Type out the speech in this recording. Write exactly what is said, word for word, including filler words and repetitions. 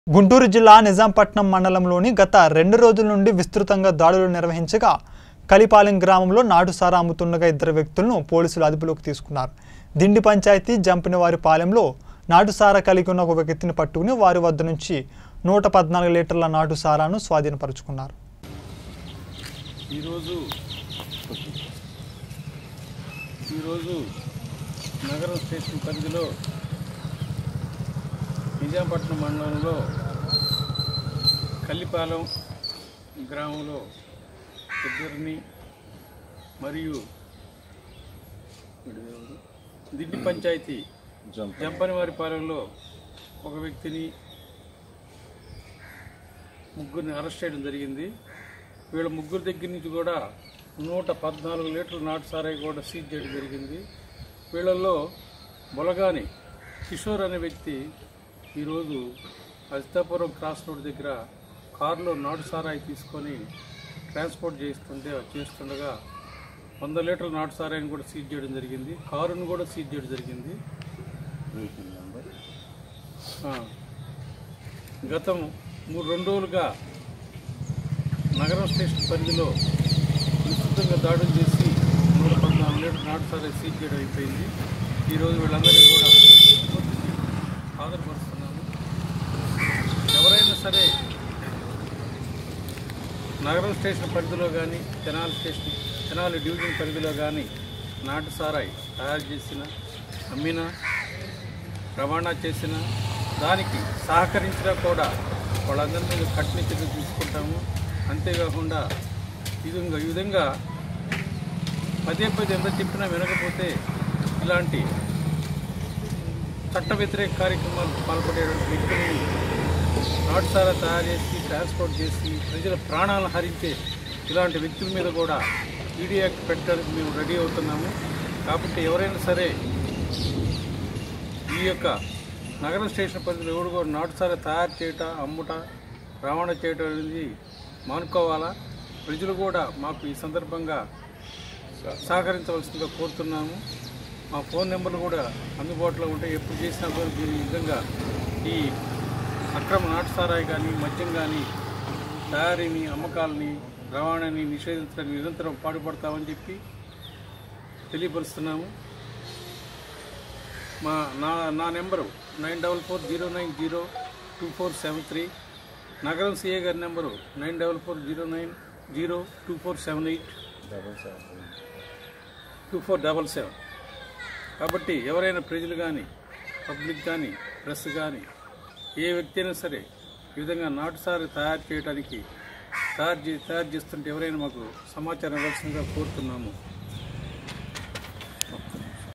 గుంటూరు జిల్లా నిజాంపట్నం మండలంలోని గత రెండు రోజుల నుండి విస్తృతంగా దాడులు నిర్వహించగా కలిపాలెం గ్రామంలో నాటుసారా అమ్ముతుండగా ఇద్దరు వ్యక్తులను పోలీసులు అదుపులోకి తీసుకున్నారు. దిండి పంచాయతీ జంపినవారిపాలెంలో నాటుసారా కలిగి ఉన్న ఒక వ్యక్తిని పట్టుకుని వారి వద్ద నుంచి నూట పద్నాలుగు లీటర్ల నాటుసారాను స్వాధీనపరుచుకున్నారు. ఈరోజు ఈరోజు నగరం స్టేషన్ పరిధిలో నిజాంపట్నం మండలంలో కలిపాలెం గ్రామంలో ఇద్దరిని మరియు దిండి పంచాయతీ జంపనివారిపాలెంలో ఒక వ్యక్తిని ముగ్గురిని అరెస్ట్ చేయడం జరిగింది. వీళ్ళ ముగ్గురు దగ్గర నుంచి కూడా నూట పద్నాలుగు లీటర్ల నాటు సారాయి కూడా సీజ్ చేయడం జరిగింది. వీళ్ళల్లో బొలగాని కిషోర్ అనే వ్యక్తి ఈరోజు అజితాపురం క్రాస్ రోడ్ దగ్గర కారులో నాటు సారాయి తీసుకొని ట్రాన్స్పోర్ట్ చేస్తుంటే చేస్తుండగా వంద లీటర్ల నాటు సారాయిని కూడా సీజ్ చేయడం జరిగింది. కారును కూడా సీజ్ చేయడం జరిగింది. గతం మూడు రెండు రోజులుగా నగరం స్టేషన్ పరిధిలో విస్తృతంగా దాడులు చేసి నూట పద్నాలుగు లీటర్ నాటు సారాయి సీజ్ చేయడం అయిపోయింది. ఈరోజు వీళ్ళందరినీ కూడా ఆధారపరుస్తున్నాము. ఎవరైనా సరే నగరం స్టేషన్ పరిధిలో కానీ తెనాలి స్టేషన్ తెనాలి డివిజన్ పరిధిలో కానీ నాటు సారాయి తయారు చేసిన అమ్మినా రవాణా చేసిన దానికి సహకరించినా కూడా వాళ్ళందరి మీద కఠిన చర్యలు తీసుకుంటాము. అంతేకాకుండా ఈ విధంగా ఈ విధంగా పదే పదే ఎంత చెప్పినా వినకపోతే ఇలాంటి చట్ట వ్యతిరేక కార్యక్రమాలకు పాల్పడేటువంటి వ్యక్తులను నాటుసారా తయారు చేసి ట్రాన్స్పోర్ట్ చేసి ప్రజల ప్రాణాలను హరించే ఇలాంటి వ్యక్తుల మీద కూడా ఈడీ యాక్ట్ పెట్టడానికి మేము రెడీ అవుతున్నాము. కాబట్టి ఎవరైనా సరే ఈ యొక్క నగరం స్టేషన్ పరిధిలో ఎవరు కూడా నాటుసారా తయారు చేయటం అమ్ముట రవాణా చేయటం అనేది మానుకోవాలా. ప్రజలు కూడా మాకు ఈ సందర్భంగా సహకరించవలసిందిగా కోరుతున్నాము. మా ఫోన్ నెంబర్లు కూడా అందుబాటులో ఉంటాయి. ఎప్పుడు చేసినా కూడా దీని విధంగా ఈ అక్రమ నాటుసారాయి కానీ మద్యం కానీ తయారీని అమ్మకాలని రవాణాని నిషేధించడానికి నిరంతరం పాటుపడతామని చెప్పి తెలియపరుస్తున్నాము. మా నా నా number nine double four zero nine zero two four seven three నగరం సిఏ గారి number nine double four zero nine zero two four seven eight double seven two four double seven కాబట్టి ఎవరైనా ప్రజలు కానీ పబ్లిక్ కానీ ప్రెస్ కానీ ఏ వ్యక్తి అయినా సరే ఈ విధంగా నాటుసారి తయారు చేయడానికి తయారు చే తయారు చేస్తుంటే ఎవరైనా మాకు సమాచారం ఇవ్వాల్సిందిగా కోరుతున్నాము.